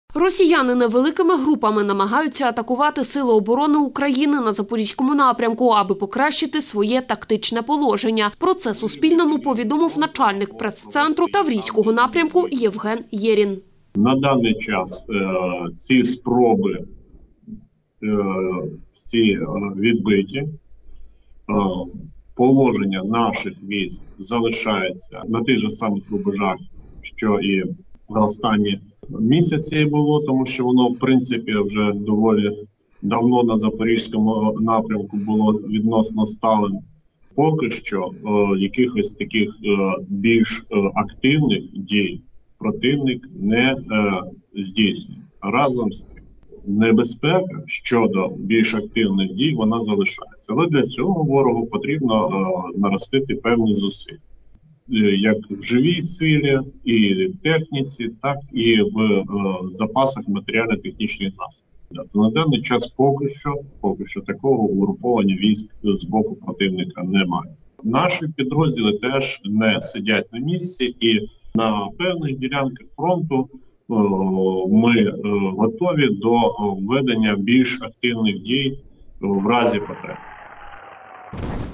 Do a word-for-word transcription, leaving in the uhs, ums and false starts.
Росіяни невеликими групами намагаються атакувати Сили оборони України на Запорізькому напрямку, аби покращити своє тактичне положення. Про це Суспільному повідомив начальник прес-центру Таврійського напрямку Євген Єрін. На даний час е, ці спроби е, всі відбиті. Е, положення наших військ залишається на тих же самих рубежах, що і на останні місяці було, тому що воно, в принципі, вже доволі давно на Запорізькому напрямку було відносно сталим. Поки що е, якихось таких е, більш е, активних дій противник не е, здійснює. Разом з тим, небезпека щодо більш активних дій, вона залишається. Але для цього ворогу потрібно е, наростити певні зусилля. Як в живій силі, і в техніці, так і в е, запасах матеріально-технічних засобів. На даний час поки що, поки що такого угруповання військ з боку противника немає. Наші підрозділи теж не сидять на місці, і на певних ділянках фронту е, ми е, готові до введення більш активних дій в разі потреби.